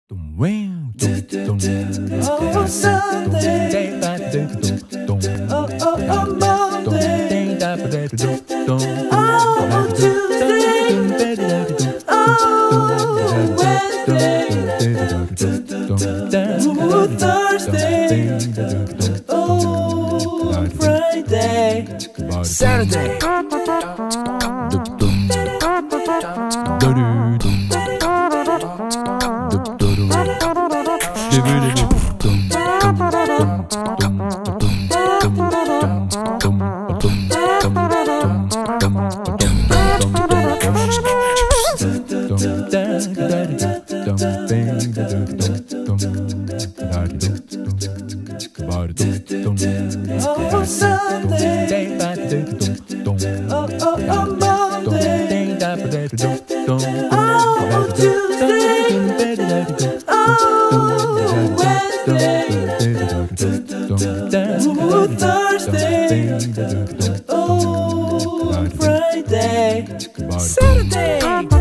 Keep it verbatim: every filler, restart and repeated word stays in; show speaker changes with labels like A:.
A: Oh, Sunday. Oh, oh, oh, Monday. Oh, Tuesday. Oh, Wednesday. Oh, Thursday. Oh, Friday. Saturday. Oh, Sunday. Oh, oh, oh, Monday. Oh, Tuesday. Oh, Wednesday. Oh, Thursday. Oh, Friday. Saturday.